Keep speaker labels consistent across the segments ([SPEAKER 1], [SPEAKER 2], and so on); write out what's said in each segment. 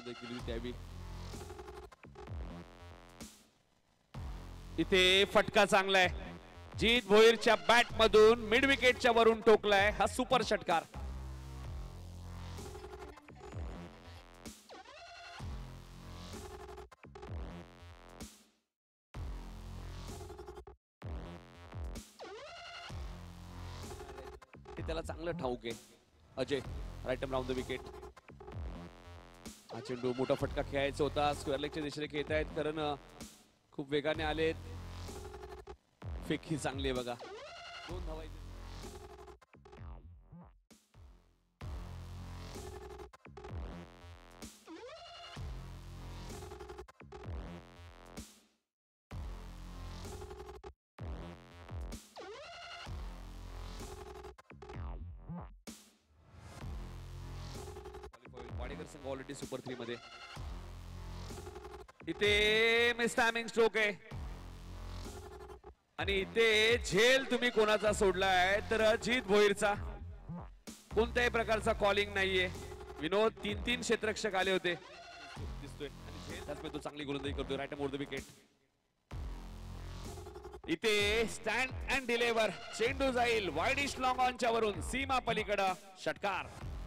[SPEAKER 1] गोलंदाजी केली त्यावेळी. इथे फटका चांगला आहे. जीत भोईरच्या बॅट मधून मिड विकेटच्या वरून टोकलाय हा सुपर षटकार. त्याला चांगलं ठाऊक आहे. Ajay right round the wicket. हा चेंडू मोठा फटका खेळायचा होता. स्क्वेअर लेगच्या दिशेने खेळत आहेत कारण खूप वेगाने आलेत. फेक ही चांगली आहे बघा. 2 धावा. वाडेकर संघ ऑलरेडी सुपर 3 मध्ये. इथे मिस टायमिंग स्ट्रोक आहे आणि इथे झेल तुम्ही कोणाचा सोडलाय तर जीत भोईरचा. कोणत्याही प्रकारचा कॉलिंग नाहीये. विनोद 3 क्षेत्ररक्षक आले होते दिसतोय आणि झेल त्याचमुळे तो चांगली गोलंदाजी करतोय. Right more the wicket. इथे स्टँड अँड डिलेवर चेंडू जाईल वाईडिश लॉंग ऑनच्या वरून सीमा पलीकडे षटकार.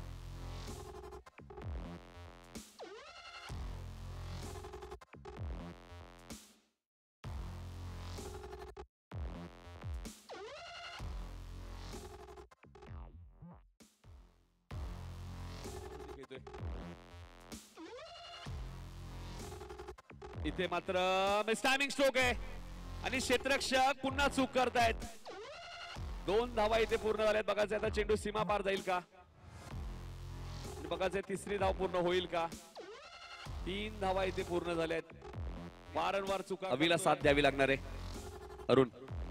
[SPEAKER 1] इथे मात्र मिस टायमिंग स्ट्रोक आहे आणि क्षेत्ररक्षक पुन्हा चूक करतायत. 2 धावा इथे पूर्ण झाल्यात. बघायचं आता चेंडू सीमा पार जाईल का. बघायचं 3री धाव पूर्ण होईल का. 3 धावा इथे पूर्ण झाल्यात. वारंवार चुका. अवीला साथ द्यावी लागणार आहे. अरुण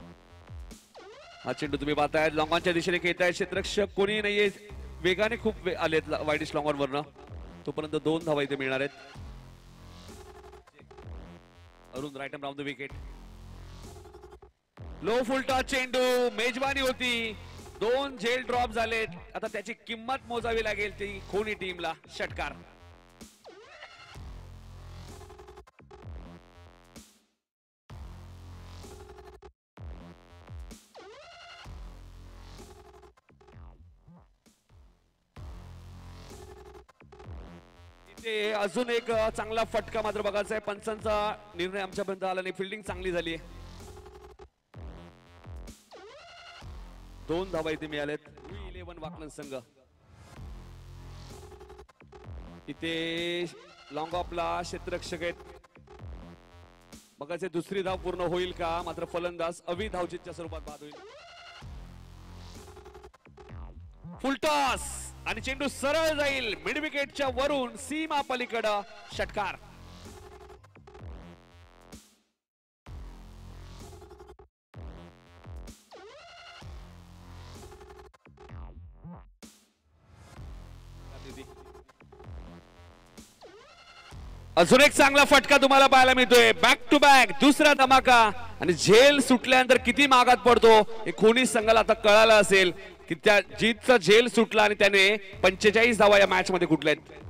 [SPEAKER 1] हा चेंडू तुम्ही पाहताय लॉंगॉनच्या दिशेने खेळताय. क्षेत्ररक्षक कोणी नाहीये. वेगाने खूप आलेत वाईडिश लॉंगॉन वरनं. तोपर्यंत 2 धावा इथे मिळणार आहेत. Arun right round the wicket. Low full toss चेंडू मेजबानी होती. 2 झेल ड्रॉप झालेत. आता त्याची किंमत मोजावी लागेल ती कोणी टीमला. षटकार. अजून एक चांगला फटका मात्र बघायचा आहे. पंचांचा निर्णय आमच्यापर्यंत आला नाही. फिल्डिंग चांगली झाली आहे. 2 धावा इथे मिळाल्यात. 11 वाकलन संघ. इथे लॉंग ऑफला क्षेत्ररक्षक आहेत. बघायचे 2री धाव पूर्ण होईल का. मात्र फलंदाज अवि धावचीतच्या स्वरूपात बाद होईल. फुल टॉस आणि चेंडू सरळ जाईल मिड विकेटच्या वरून सीमा पलीकडे षटकार. अजून एक चांगला फटका तुम्हाला पाहायला मिळतोय. बॅक टू बॅक 2रा धमाका आणि झेल सुटल्यानंतर किती मागात पडतो हे कोणी संघाला आता कळालं असेल की त्या जीतचा झेल सुटला आणि त्याने 45 धावा या मॅच मध्ये कुठल्यात.